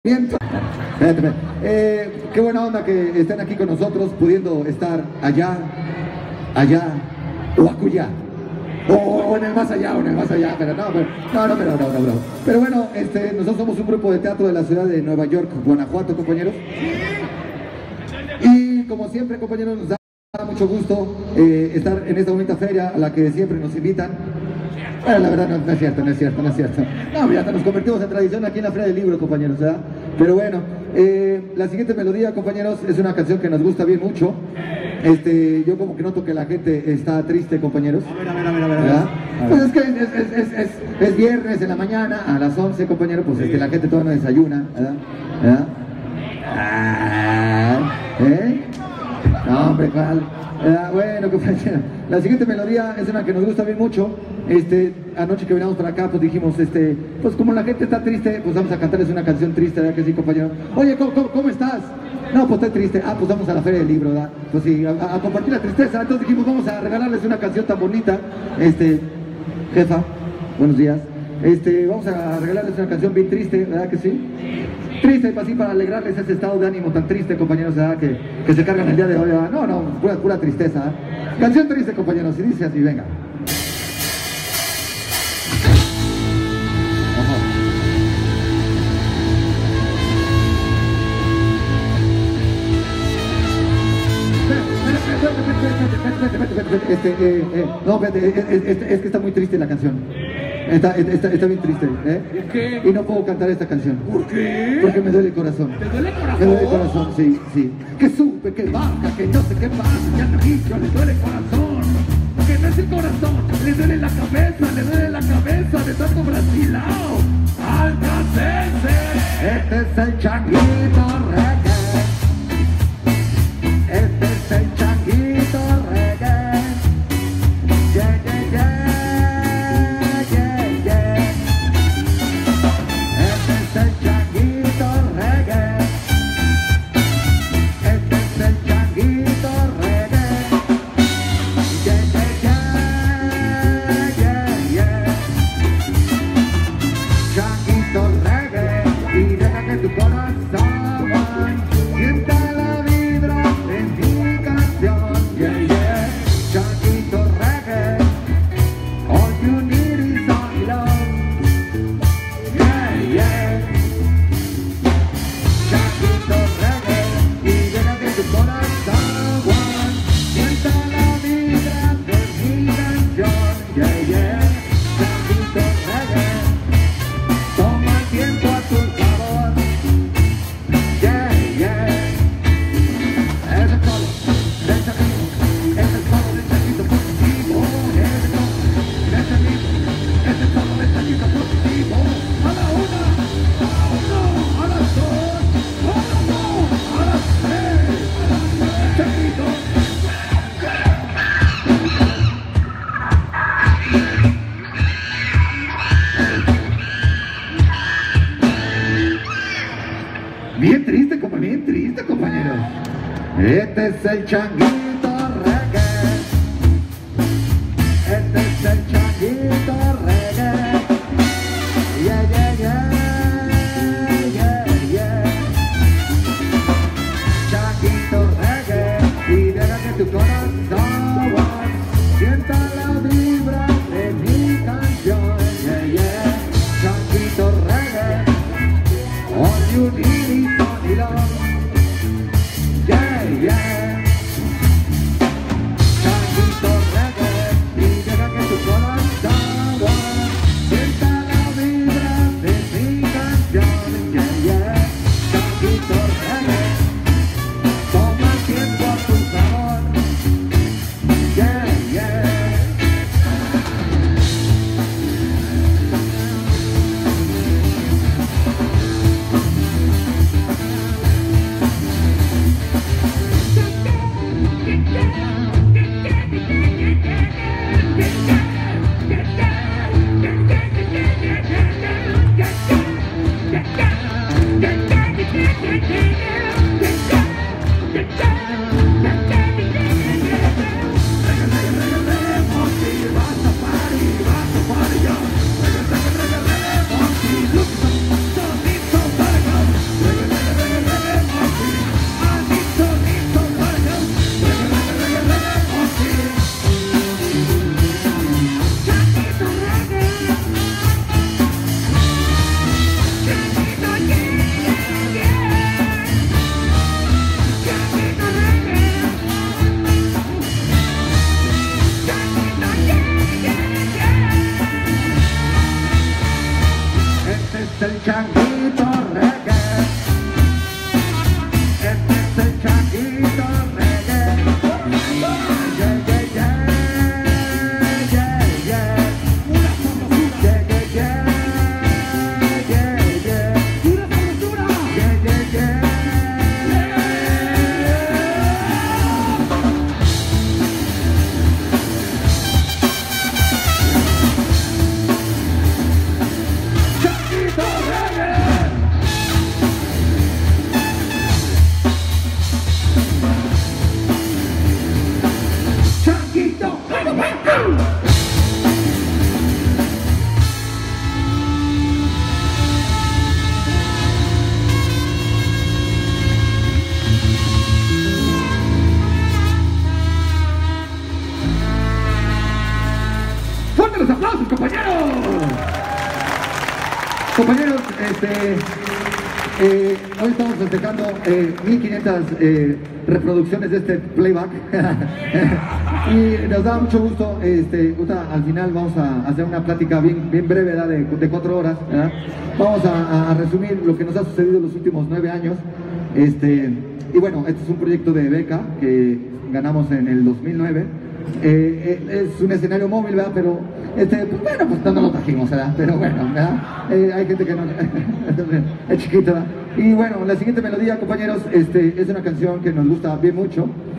Bien, qué buena onda que estén aquí con nosotros, pudiendo estar allá o acullá, o en el más allá, pero no. Pero bueno, nosotros somos un grupo de teatro de la ciudad de Nueva York, Guanajuato, compañeros. Y como siempre, compañeros, nos da mucho gusto estar en esta bonita feria a la que siempre nos invitan. Bueno, la verdad no es cierto. No, ya nos convertimos en tradición aquí en la Feria del Libro, compañeros, ¿verdad? Pero bueno, la siguiente melodía, compañeros, es una canción que nos gusta bien mucho. Yo como que noto que la gente está triste, compañeros. A ver. Pues es que es viernes en la mañana, a las 11, compañeros, pues la gente todavía no desayuna, ¿verdad? No, hombre, ¿cuál? Bueno, compañero, la siguiente melodía es una que nos gusta bien mucho. Anoche que venimos para acá, pues dijimos, pues como la gente está triste, pues vamos a cantarles una canción triste, ¿verdad que sí, compañero? Oye, ¿cómo estás? No, pues estoy triste. Pues vamos a la Feria del Libro, ¿verdad? Pues sí, a compartir la tristeza. Entonces dijimos, vamos a regalarles una canción tan bonita. Jefa, buenos días. Vamos a regalarles una canción bien triste, ¿verdad que sí? Triste, así para alegrarles ese estado de ánimo tan triste, compañeros, ¿verdad? Que se cargan el día de hoy, ¿verdad? No, pura tristeza, ¿verdad? Canción triste, compañeros, y dice así, venga. No, es que está muy triste la canción. Está bien triste, ¿eh? ¿Por qué? Y no puedo cantar esta canción. ¿Por qué? Porque me duele el corazón. ¿Te duele el corazón? Me duele el corazón, sí. Que sube, que baja, que no sé qué pasa, que al inicio le duele el corazón. Que no es el corazón, le duele la cabeza de tanto brasilao. ¡Alcacense! Este es el changuito reggae. Este es el changuito reggae. Yeah. Este es el changuito reggae. Este es el changuito reggae. Yeah. Changuito reggae. Y deja que tu corazón sienta la vibra de mi canción. Yeah. Changuito reggae. All you need is only love. Yeah. Changuito reggae. Y deja que tu corazón sienta la vibra de mi canción. Yeah. Changuito reggae. Toma el tiempo a tu favor. Yeah. Es el solo del changuito. Es el solo del changuito positivo. Es el solo del changuito positivo. A la una, a las dos, a las tres. Changuito. Bien triste, compañeros. Este es el changuito reggae. Este es el changuito reggae. Yeah. Changuito reggae. Y deja que tu corazón sienta la vibra de mi canción. Yeah. Changuito reggae. All you need is only love. Yeah. Changuito reggae. Y deja que tu corazón sienta la vibra de mi canción. Yeah. Changuito reggae. Toma el tiempo a tu favor. Yeah. Compañeros, hoy estamos festejando 1500 reproducciones de este playback y nos da mucho gusto. Al final vamos a hacer una plática bien breve, ¿verdad? de 4 horas, ¿verdad? Vamos a resumir lo que nos ha sucedido en los últimos 9 años. Y bueno, este es un proyecto de beca que ganamos en el 2009. Es un escenario móvil, ¿verdad? Pero pues bueno, pues no lo trajimos, ¿verdad? Pero bueno, ¿verdad? Hay gente que no es chiquita, ¿verdad? Y bueno, la siguiente melodía, compañeros, es una canción que nos gusta bien mucho.